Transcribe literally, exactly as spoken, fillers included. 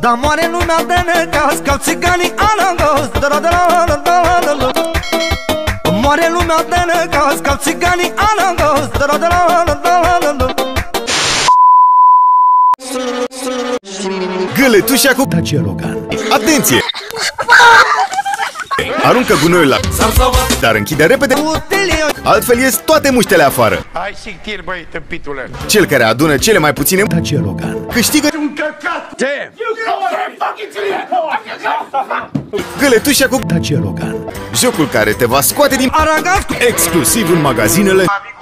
Dar moare lumea de necaz, ca țiganii alangos. Moare lumea de necaz, ca țiganii alangos. Găletușa cu Dacia Logan. Atenție! Aruncă gunoiul la dar închide repede, altfel ies toate muștele afară. Hai sictir, băi, tâmpitule. Cel care adună cele mai puține Dacia Logan câștigă un căcat. Ce? Găletușa cu Dacia Logan. Jocul care te va scoate din Aragaz, exclusiv în magazinele